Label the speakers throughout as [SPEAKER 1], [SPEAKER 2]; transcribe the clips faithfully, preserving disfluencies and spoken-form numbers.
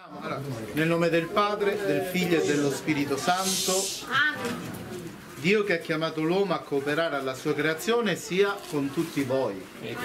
[SPEAKER 1] Allora, nel nome del Padre, del Figlio e dello Spirito Santo, Dio che ha chiamato l'uomo a cooperare alla sua creazione sia con tutti voi.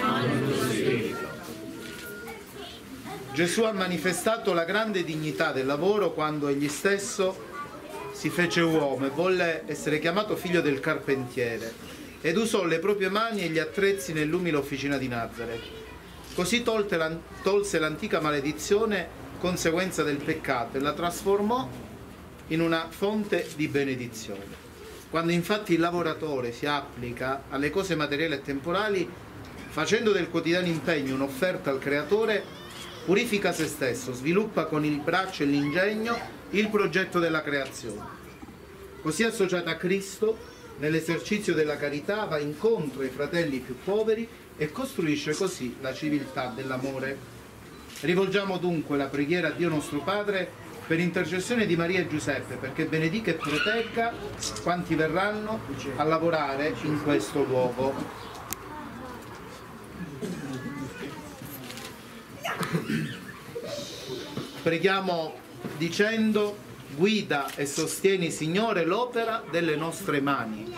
[SPEAKER 1] Gesù ha manifestato la grande dignità del lavoro quando egli stesso si fece uomo e volle essere chiamato figlio del carpentiere ed usò le proprie mani e gli attrezzi nell'umile officina di Nazareth. Così tolse l'antica maledizione conseguenza del peccato e la trasformò in una fonte di benedizione. Quando infatti il lavoratore si applica alle cose materiali e temporali, facendo del quotidiano impegno un'offerta al Creatore, purifica se stesso, sviluppa con il braccio e l'ingegno il progetto della creazione. Così associata a Cristo, nell'esercizio della carità, va incontro ai fratelli più poveri e costruisce così la civiltà dell'amore. Rivolgiamo dunque la preghiera a Dio nostro Padre per intercessione di Maria e Giuseppe, perché benedica e protegga quanti verranno a lavorare in questo luogo. Preghiamo dicendo: guida e sostieni, Signore, l'opera delle nostre mani.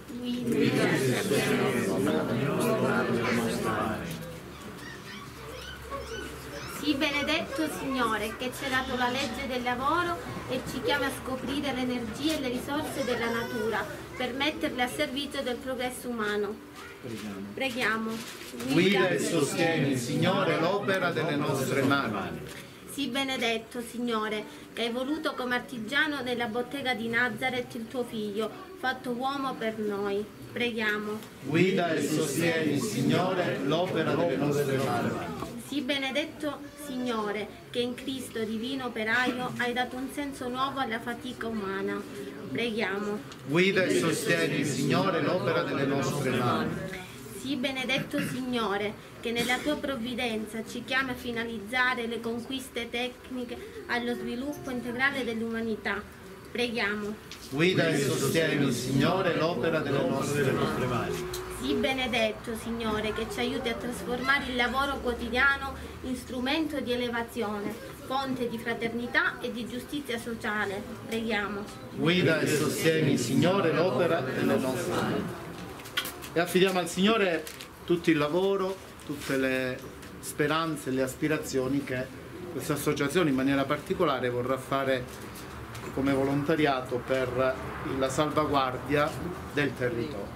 [SPEAKER 2] Sii benedetto, Signore, che ci ha dato la legge del lavoro e ci chiama a scoprire le energie e le risorse della natura per metterle a servizio del progresso umano.
[SPEAKER 1] Preghiamo.
[SPEAKER 2] Preghiamo.
[SPEAKER 1] Guida e sostieni, Signore, l'opera delle nostre mani.
[SPEAKER 2] Sii benedetto, Signore, che hai voluto come artigiano nella bottega di Nazareth il tuo figlio, fatto uomo per noi. Preghiamo.
[SPEAKER 1] Guida e sostieni, Signore, l'opera delle nostre mani.
[SPEAKER 2] Sii benedetto, Signore, che in Cristo, divino operaio, hai dato un senso nuovo alla fatica umana. Preghiamo.
[SPEAKER 1] Guida e sostieni, Signore, l'opera delle nostre mani.
[SPEAKER 2] Sii benedetto, Signore, che nella tua provvidenza ci chiama a finalizzare le conquiste tecniche allo sviluppo integrale dell'umanità. Preghiamo.
[SPEAKER 1] Guida e sostieni, Signore, l'opera delle nostre mani.
[SPEAKER 2] Sii benedetto, Signore, che ci aiuti a trasformare il lavoro quotidiano in strumento di elevazione, fonte di fraternità e di giustizia sociale. Preghiamo.
[SPEAKER 1] Guida e sostieni, Signore, l'opera delle nostre mani. E affidiamo al Signore tutto il lavoro, tutte le speranze e le aspirazioni che questa associazione in maniera particolare vorrà fare come volontariato per la salvaguardia del territorio.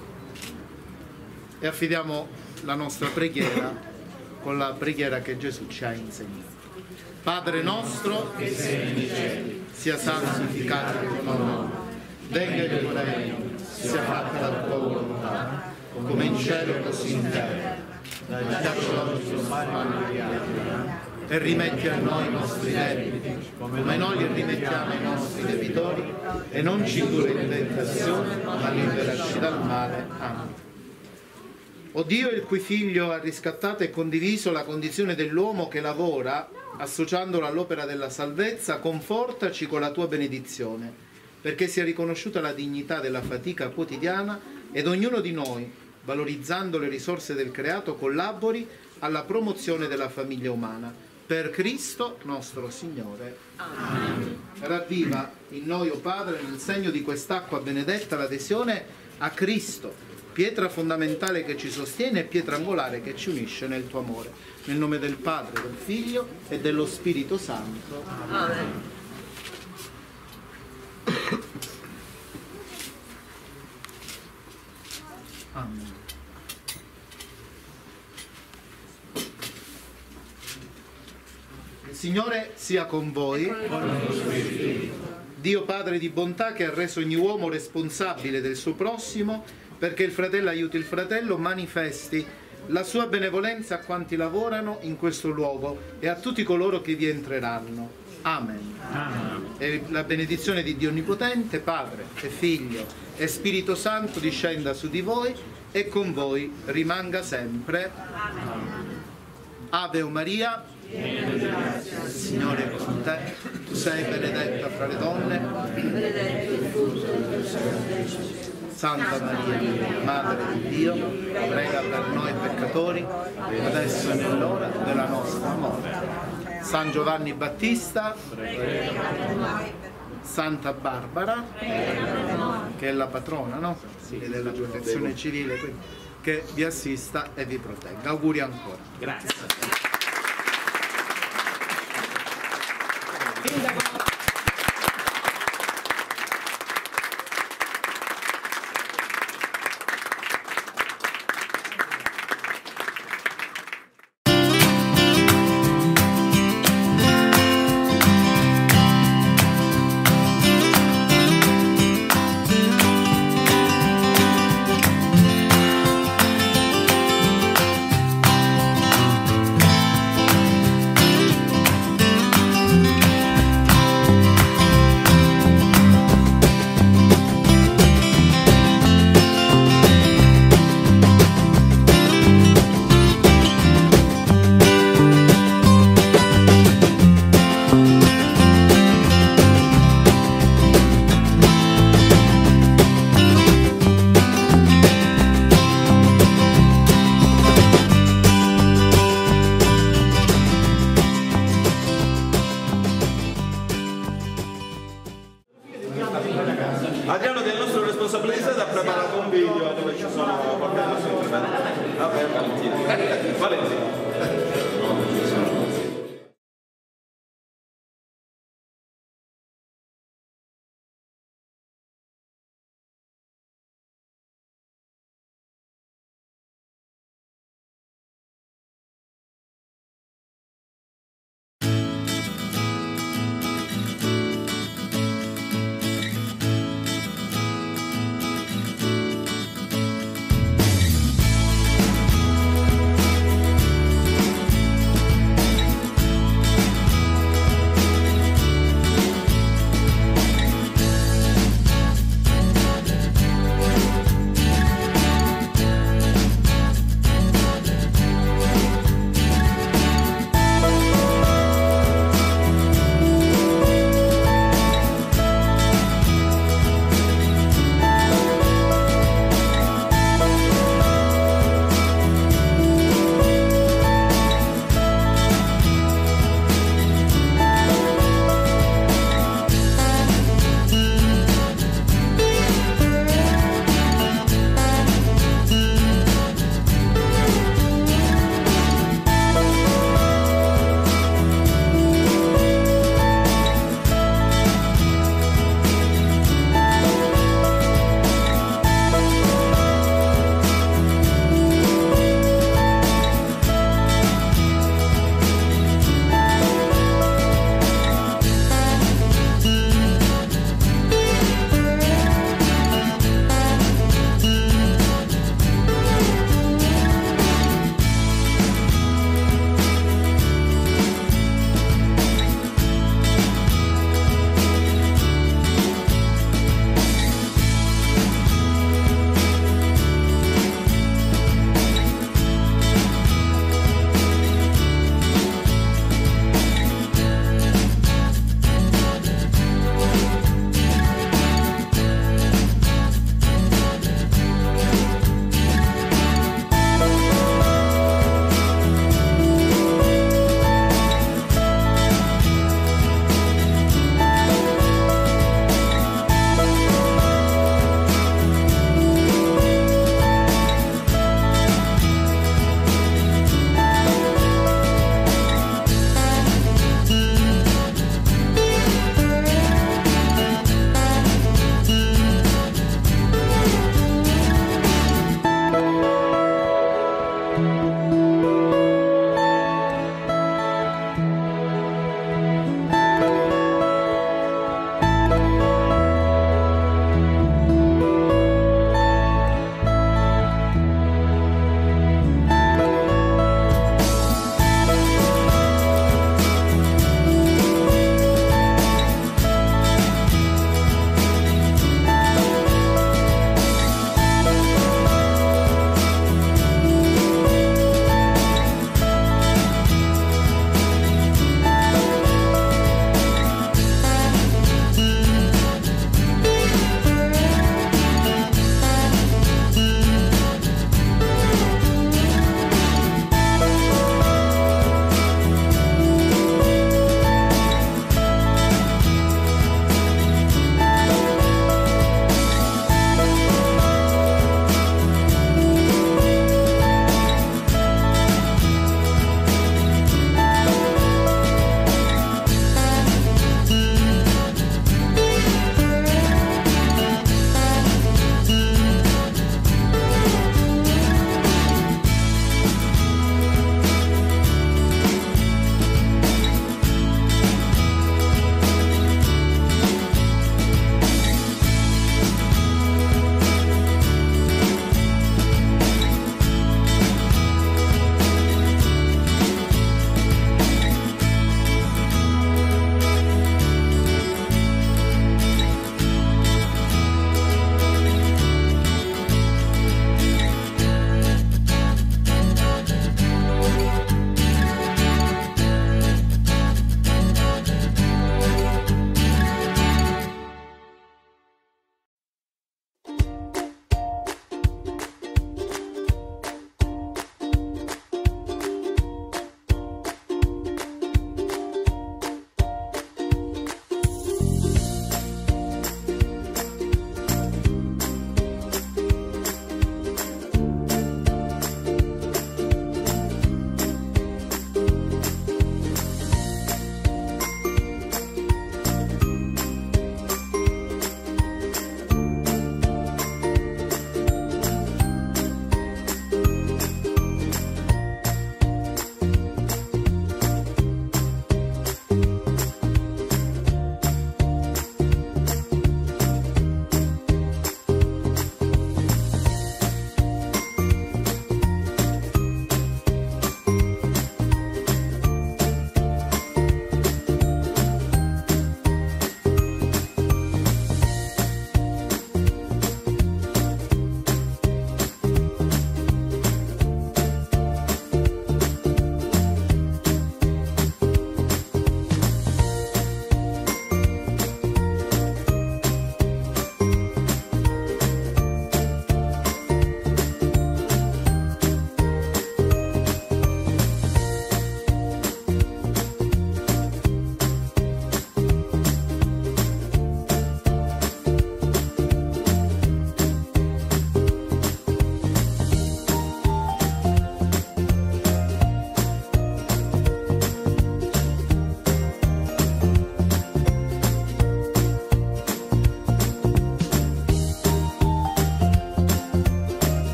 [SPEAKER 1] E affidiamo la nostra preghiera con la preghiera che Gesù ci ha insegnato. Padre nostro che sei nei cieli, sia santificato il tuo nome, venga il tuo regno, sia fatta la tua volontà, come in cielo così in terra. Dacci oggi il nostro pane quotidiano e rimetti a noi i nostri debiti, come noi li rimettiamo ai nostri debitori, e non ci indurre in tentazione, ma liberaci dal male. Amen. O Dio, il cui Figlio ha riscattato e condiviso la condizione dell'uomo che lavora, associandolo all'opera della salvezza, confortaci con la tua benedizione, perché sia riconosciuta la dignità della fatica quotidiana ed ognuno di noi, valorizzando le risorse del creato, collabori alla promozione della famiglia umana. Per Cristo nostro Signore. Amen. Ravviva in noi, o Padre, nel segno di quest'acqua benedetta, l'adesione a Cristo, pietra fondamentale che ci sostiene e pietra angolare che ci unisce nel tuo amore. Nel nome del Padre, del Figlio e dello Spirito Santo. Amen. Amen. Il Signore sia con voi. Dio Padre di bontà, che ha reso ogni uomo responsabile del suo prossimo, perché il fratello aiuti il fratello, manifesti la sua benevolenza a quanti lavorano in questo luogo e a tutti coloro che vi entreranno. Amen. Amen. E la benedizione di Dio Onnipotente, Padre e Figlio e Spirito Santo discenda su di voi e con voi rimanga sempre. Amen. Ave o Maria, il Signore è con te, tu sei benedetta fra le donne, benedetto il frutto del tuo seno, Gesù. Santa Maria, Madre di Dio, prega per noi peccatori, adesso e nell'ora della nostra morte. San Giovanni Battista, Santa Barbara, che è la patrona, no? E della protezione civile, quindi, che vi assista e vi protegga. Auguri ancora.
[SPEAKER 3] Grazie.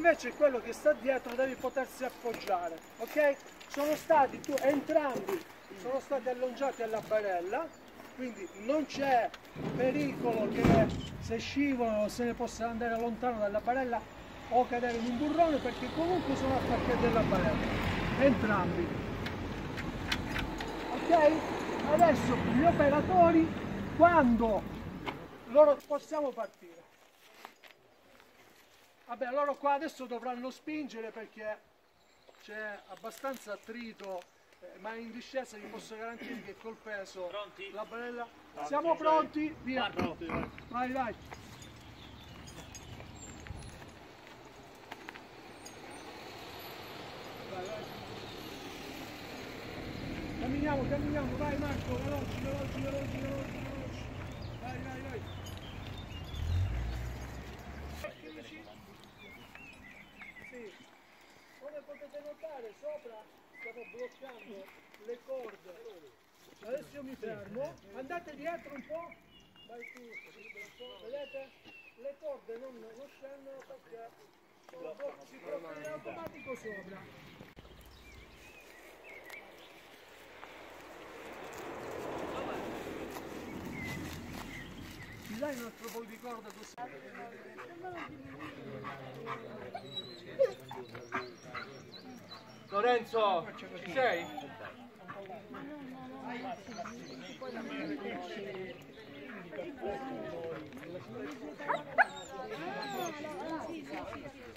[SPEAKER 3] invece quello che sta dietro deve potersi appoggiare, ok? Sono stati tu, entrambi sono stati alloggiati alla barella, quindi non c'è pericolo che se scivolano se ne possa andare lontano dalla barella o cadere in un burrone, perché comunque sono attaccati alla barella, entrambi. Ok? Adesso gli operatori, quando loro possiamo partire. Vabbè, loro qua adesso dovranno spingere perché c'è abbastanza attrito, eh, ma in discesa vi posso garantire che col peso pronti? La barella. Pronti, siamo pronti? Via. Pronti, vai. vai, vai. Vai, vai. Camminiamo, camminiamo, vai Marco, veloci, veloci, veloci, veloci, veloci. Vai, vai, vai. Sì. Come potete notare, sopra stiamo bloccando le corde. Adesso io mi fermo, andate dietro un po', vai tu, vedete? Le corde non, non scendono perché sono blocchi, si bloccano in automatico sopra. Mi dai un altro po' di corda così?
[SPEAKER 4] Lorenzo, ci sei?
[SPEAKER 2] Sì, sì, sì.